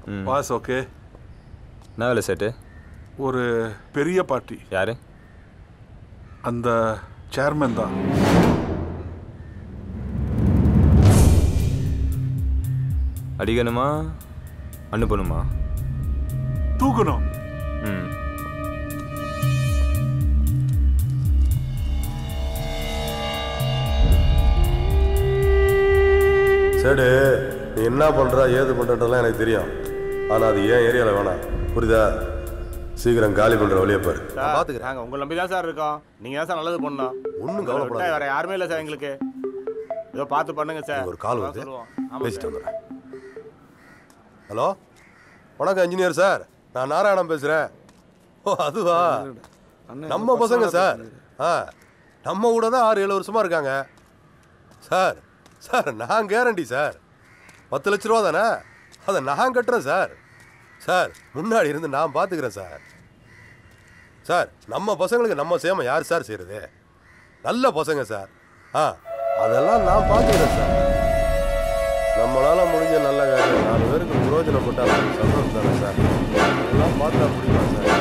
Pass okay. என்ன வேலை சேட்டு? ஒரு பெரிய பார்ட்டி. யாரு? அந்த சேர்மன் தான். அடிக்கணுமா அனுப்பணுமா? தூக்கணும். ம். சரி, நீ என்ன பண்ணுற ஏது பண்ணுறதெல்லாம் எனக்கு தெரியும். ஆனால் அது ஏன் ஏரியாவில் வேணாம், புரியுதா? சீக்கிரம் காலி பண்ணுற வழியை பாரு. பார்த்துக்கிறேன். நாங்கள் உங்களை நம்பி தான் சார் இருக்கோம். நீங்கள் தான் சார் நல்லது பண்ணணும். ஒன்றும் கவலைப்படாத. வேறு யாருமே இல்லை சார் எங்களுக்கு. ஏதோ பார்த்து பண்ணுங்க சார். ஒரு கால் வருது, பேசிட்டு வந்துடுறேன். ஹலோ, வணக்கம் இன்ஜினியர் சார், நான் நாராயணன் பேசுகிறேன். ஓ அதுவா, நம்ம பசங்க சார். நம்ம கூட தான் 6-7 வருஷமாக இருக்காங்க சார். சார் நான் கேரண்டி சார். 10 லட்ச ரூபா தானே, அதை நான் கட்டுறேன் சார். சார் முன்னாடி இருந்து நான் பார்த்துக்கிறேன் சார். சார் நம்ம பசங்களுக்கு நம்ம சேம யார் சார் செய்கிறது? நல்ல பசங்க சார். அதெல்லாம் நான் பார்த்துக்கிறேன் சார். நம்மளால் முடிஞ்ச நல்ல காரியம் 4 பேருக்கு பிரயோஜனப்பட்டால் சந்தோஷம் தானே சார். அதெல்லாம் பார்த்தா முடியுமா சார்?